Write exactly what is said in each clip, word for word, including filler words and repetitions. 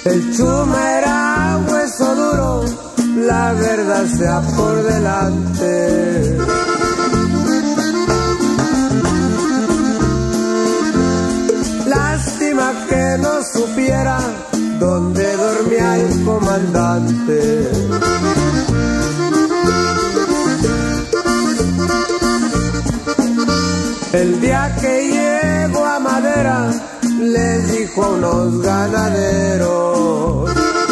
El Chuma era hueso duro, la verdad sea por delante. Lástima que no supiera dónde dormía el comandante. El día que llegó a Madera, les dijo a unos ganaderos: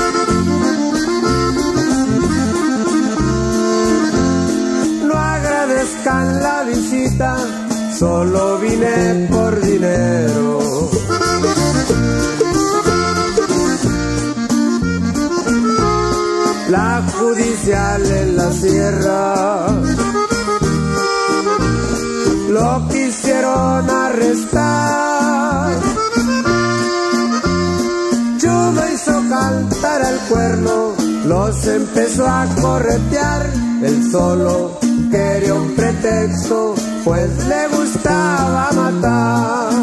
no agradezcan la visita, solo vine por dinero. La judicial en la sierra lo quisieron arrestar. Chuma hizo cantar al cuerno, los empezó a corretear. Él solo quería un pretexto, pues le gustaba matar.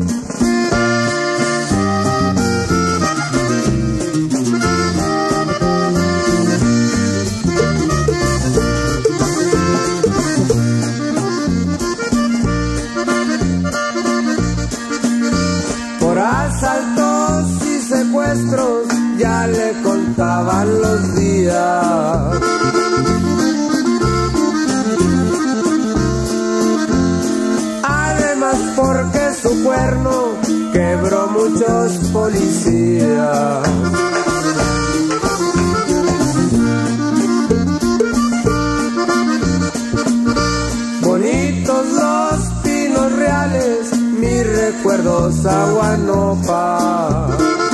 Por asaltos y secuestros ya le contaban los días. Además porque su cuerno quebró muchos policías. Bonitos los pinos reales, mis recuerdos a Guanopa.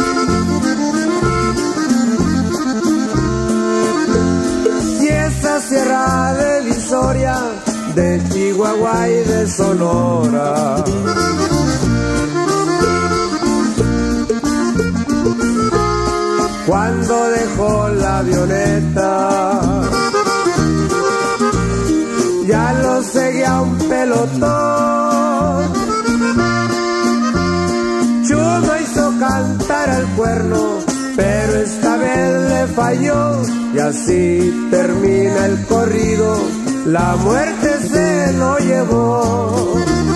Y esa sierra de Visoria, de Chihuahua y de Sonora. Cuando dejó la avioneta, ya lo seguía un pelotón. Chuma hizo cantar al cuerno, pero esta vez le falló. Y así termina el corrido, la muerte se lo llevó.